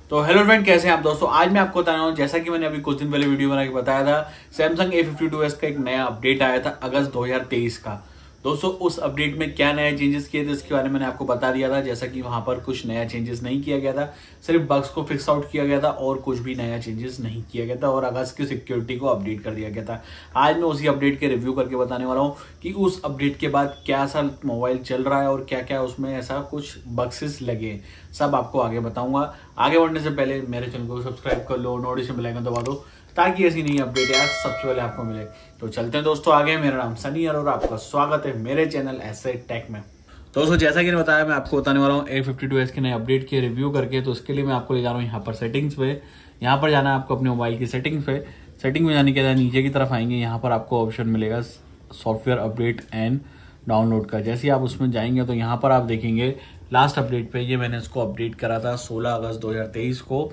तो hello friend, कैसे हैं आप दोस्तों। आज मैं आपको बता रहा हूँ, जैसा कि मैंने अभी कुछ दिन पहले वीडियो बना के बताया था, सैमसंग A52s का एक नया अपडेट आया था अगस्त 2023 का। दोस्तों उस अपडेट में क्या नया चेंजेस किए थे इसके बारे में मैंने आपको बता दिया था। जैसा कि वहां पर कुछ नया चेंजेस नहीं किया गया था, सिर्फ बग्स को फिक्स आउट किया गया था और कुछ भी नया चेंजेस नहीं किया गया था और अगस्त की सिक्योरिटी को अपडेट कर दिया गया था। आज मैं उसी अपडेट के रिव्यू करके बताने वाला हूँ कि उस अपडेट के बाद क्या सा मोबाइल चल रहा है और क्या क्या उसमें ऐसा कुछ बक्सेस लगे, सब आपको आगे बताऊंगा। आगे बढ़ने से पहले मेरे चैनल को सब्सक्राइब कर लो, नोटिफिकेशन बेल आइकन दबा दो ताकि ऐसी नई अपडेट यार सबसे पहले आपको मिले। तो चलते हैं दोस्तों आगे। मेरा नाम सनी और आपका स्वागत है मेरे चैनल ऐसे टेक में। दोस्तों जैसा कि मैंने बताया, मैं आपको बताने वाला हूँ A52s के नए अपडेट के रिव्यू करके। तो उसके लिए मैं आपको ले जा रहा हूँ यहाँ पर सेटिंग्स पे। यहाँ पर जाना है आपको अपने मोबाइल की सेटिंग्स पे। सेटिंग में जाने के बाद नीचे की तरफ आएंगे, यहाँ पर आपको ऑप्शन मिलेगा सॉफ्टवेयर अपडेट एंड डाउनलोड का। जैसे ही आप उसमें जाएंगे तो यहाँ पर आप देखेंगे लास्ट अपडेट पे ये मैंने इसको अपडेट करा था 16 अगस्त 2023 को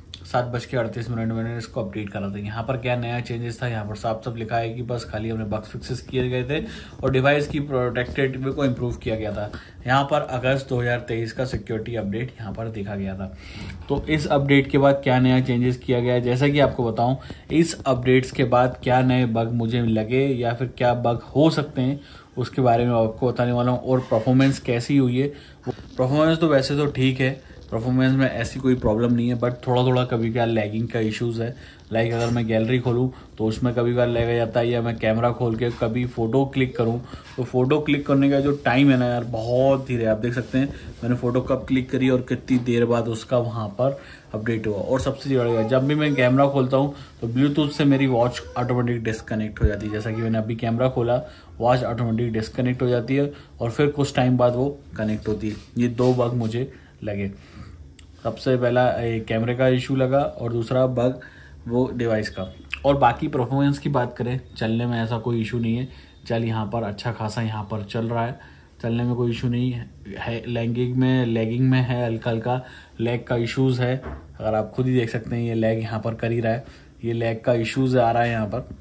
7:38 में मैंने इसको अपडेट करा था। यहाँ पर क्या नया चेंजेस था, यहाँ पर साफ साफ लिखा है कि बस खाली हमने बग फिक्सेस किए गए थे और डिवाइस की प्रोटेक्टेड को इम्प्रूव किया गया था। यहाँ पर अगस्त 2023 का सिक्योरिटी अपडेट यहाँ पर देखा गया था। तो इस अपडेट के बाद क्या नया चेंजेस किया गया है, जैसा कि आपको बताऊं, इस अपडेट्स के बाद क्या नए बग मुझे लगे या फिर क्या बग हो सकते हैं उसके बारे में आपको बताने वाला हूँ। और परफॉर्मेंस कैसी हुई है, परफॉर्मेंस तो वैसे तो ठीक है, परफॉर्मेंस में ऐसी कोई प्रॉब्लम नहीं है, बट थोड़ा थोड़ा कभी क्या लैगिंग का इश्यूज है। लाइक अगर मैं गैलरी खोलूँ तो उसमें कभी बार लैग आ जाता है, या मैं कैमरा खोल के कभी फोटो क्लिक करूँ तो फोटो क्लिक करने का जो टाइम है ना यार, बहुत धीरे। आप देख सकते हैं मैंने फोटो कब क्लिक करी और कितनी देर बाद उसका वहाँ पर अपडेट हुआ। और सबसे बड़ा, जब भी मैं कैमरा खोलता हूँ तो ब्लूटूथ से मेरी वॉच ऑटोमेटिक डिस्कनेक्ट हो जाती है। जैसा कि मैंने अभी कैमरा खोला, वॉच ऑटोमेटिक डिस्कनेक्ट हो जाती है और फिर कुछ टाइम बाद वो कनेक्ट होती है। ये दो बग मुझे लगे। सबसे पहला कैमरे का इशू लगा और दूसरा बग वो डिवाइस का। और बाकी परफॉर्मेंस की बात करें, चलने में ऐसा कोई इशू नहीं है। चल यहाँ पर अच्छा खासा यहाँ पर चल रहा है, चलने में कोई इशू नहीं है। लैगिंग में है, हल्का हल्का लैग का इश्यूज है। अगर आप खुद ही देख सकते हैं ये लैग यहाँ पर कर ही रहा है, ये लैग का इश्यूज आ रहा है यहाँ पर।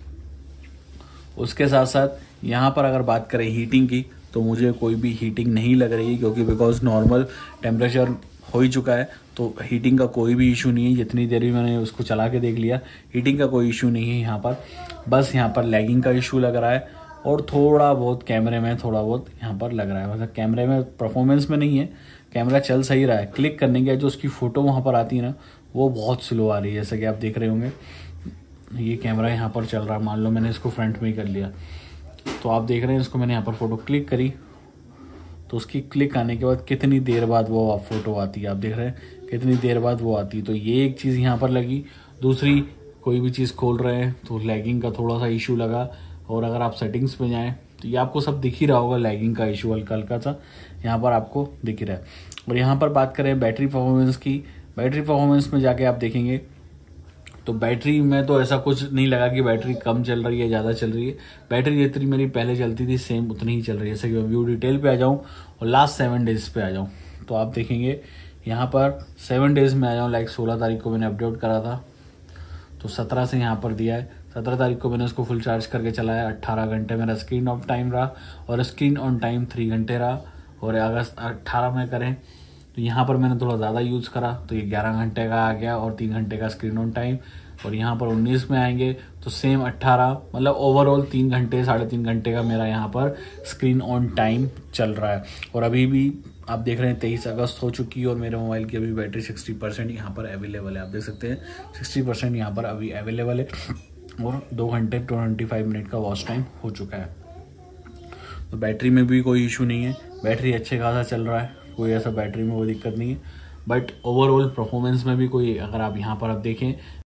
उसके साथ साथ यहाँ पर अगर बात करें हीटिंग की तो मुझे कोई भी हीटिंग नहीं लग रही है, क्योंकि बिकॉज नॉर्मल टेम्परेचर हो ही चुका है तो हीटिंग का कोई भी इशू नहीं है। जितनी देर भी मैंने उसको चला के देख लिया, हीटिंग का कोई इशू नहीं है यहाँ पर। बस यहाँ पर लैगिंग का इशू लग रहा है और थोड़ा बहुत कैमरे में थोड़ा बहुत यहाँ पर लग रहा है। मतलब कैमरे में, परफॉर्मेंस में नहीं है, कैमरा चल सही रहा है। क्लिक करने के जो उसकी फ़ोटो वहाँ पर आती है ना, वो बहुत स्लो आ रही है। जैसा कि आप देख रहे होंगे ये कैमरा यहाँ पर चल रहा है, मान लो मैंने इसको फ्रंट में ही कर लिया तो आप देख रहे हैं इसको मैंने यहाँ पर फ़ोटो क्लिक करी तो उसकी क्लिक आने के बाद कितनी देर बाद वो आप फोटो आती है। आप देख रहे हैं कितनी देर बाद वो आती है। तो ये एक चीज़ यहाँ पर लगी। दूसरी, कोई भी चीज़ खोल रहे हैं तो लैगिंग का थोड़ा सा इशू लगा। और अगर आप सेटिंग्स पे जाएं तो ये आपको सब दिख ही रहा होगा, लैगिंग का इशू हल्का हल्का सा यहाँ पर आपको दिख रहा है। और यहाँ पर बात करें बैटरी परफॉर्मेंस की, बैटरी परफॉर्मेंस में जाके आप देखेंगे तो बैटरी में तो ऐसा कुछ नहीं लगा कि बैटरी कम चल रही है ज़्यादा चल रही है। बैटरी जितनी मेरी पहले चलती थी सेम उतनी ही चल रही है। जैसे कि मैं व्यू डिटेल पे आ जाऊँ और लास्ट 7 डेज पे आ जाऊँ तो आप देखेंगे यहाँ पर 7 डेज में आ जाऊँ। लाइक 16 तारीख को मैंने अपलोड करा था तो 17 से यहाँ पर दिया है। 17 तारीख को मैंने उसको फुल चार्ज करके चलाया, 18 घंटे मेरा स्क्रीन ऑफ टाइम रहा और स्क्रीन ऑन टाइम 3 घंटे रहा। और अगस्त 18 में करें तो यहाँ पर मैंने थोड़ा ज़्यादा यूज़ करा तो ये 11 घंटे का आ गया और 3 घंटे का स्क्रीन ऑन टाइम। और यहाँ पर 19 में आएंगे तो सेम 18, मतलब ओवरऑल 3 घंटे 3.5 घंटे का मेरा यहाँ पर स्क्रीन ऑन टाइम चल रहा है। और अभी भी आप देख रहे हैं 23 अगस्त हो चुकी है और मेरे मोबाइल की अभी बैटरी 60% यहाँ पर अवेलेबल है। आप देख सकते हैं 60% यहाँ पर अभी अवेलेबल है और 2 घंटे 25 मिनट का वॉच टाइम हो चुका है। तो बैटरी में भी कोई इशू नहीं है, बैटरी अच्छे खासा चल रहा है, कोई ऐसा बैटरी में कोई दिक्कत नहीं है। बट ओवरऑल परफॉर्मेंस में भी कोई, अगर आप यहाँ पर आप देखें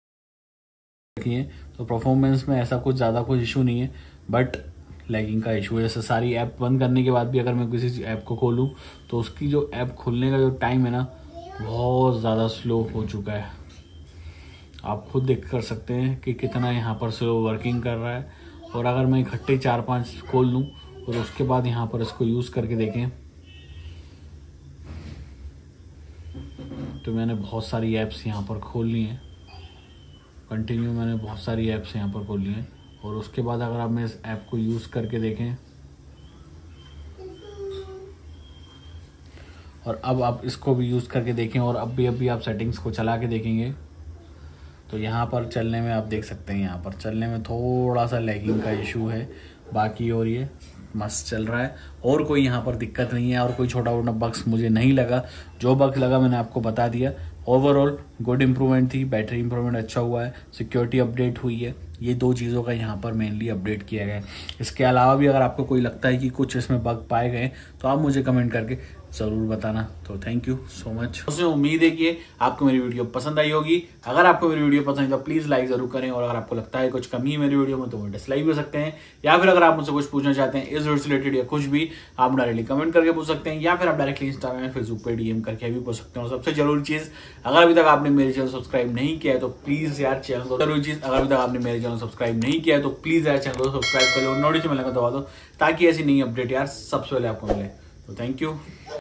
तो परफॉर्मेंस में ऐसा कुछ ज़्यादा कुछ इशू नहीं है, बट लैगिंग का इशू है। जैसे सारी ऐप बंद करने के बाद भी अगर मैं किसी ऐप को खोलूँ तो उसकी जो ऐप खोलने का जो टाइम है ना, बहुत ज़्यादा स्लो हो चुका है। आप खुद देख कर सकते हैं कि कितना यहाँ पर स्लो वर्किंग कर रहा है। और अगर मैं इकट्ठे 4-5 खोल लूँ और उसके बाद यहाँ पर इसको यूज़ करके देखें तो मैंने बहुत सारी ऐप्स यहाँ पर खोल ली हैं, कंटिन्यू मैंने बहुत सारी ऐप्स यहाँ पर खोल ली हैं। और उसके बाद अगर आप मैं इस ऐप को यूज़ करके देखें और अब आप इसको भी यूज़ करके देखें और अभी आप सेटिंग्स को चला के देखेंगे तो यहाँ पर चलने में आप देख सकते हैं, यहाँ पर चलने में थोड़ा सा लैगिंग का इशू है, बाकी और ये मस्त चल रहा है और कोई यहाँ पर दिक्कत नहीं है और कोई छोटा मोटा बग्स मुझे नहीं लगा। जो बग्स लगा मैंने आपको बता दिया। ओवरऑल गुड इंप्रूवमेंट थी, बैटरी इंप्रूवमेंट अच्छा हुआ है, सिक्योरिटी अपडेट हुई है, ये 2 चीज़ों का यहाँ पर मेनली अपडेट किया गया है। इसके अलावा भी अगर आपको कोई लगता है कि कुछ इसमें बग पाए गए तो आप मुझे कमेंट करके ज़रूर बताना। तो थैंक यू सो मच। उसमें उम्मीद है कि आपको मेरी वीडियो पसंद आई होगी। अगर आपको मेरी वीडियो पसंद है तो प्लीज़ लाइक ज़रूर करें और अगर आपको लगता है कुछ कमी है मेरी वीडियो में तो वो डिसलाइक भी सकते हैं, या फिर अगर आप मुझसे कुछ पूछना चाहते हैं इस वीडियो से रिलेटेड या कुछ भी आप डायरेक्टली कमेंट करके पूछ सकते हैं, या फिर आप डायरेक्टली इंस्टाग्राम फेसबुक पे DM करके भी पूछ सकते हैं। और सबसे जरूरी चीज़, अगर अभी तक आपने मेरे चैनल सब्सक्राइब नहीं किया है तो प्लीज़ यार चैनल को, जरूरी चीज़ अगर अभी तक आपने मेरे चैनल सब्सक्राइब नहीं किया है तो प्लीज़ यार चैनल को सब्सक्राइब कर लो, नोटिफिकेशन बेल को दबा दो ताकि ऐसी नई अपडेट यार सबसे पहले आपको मिले। तो थैंक यू।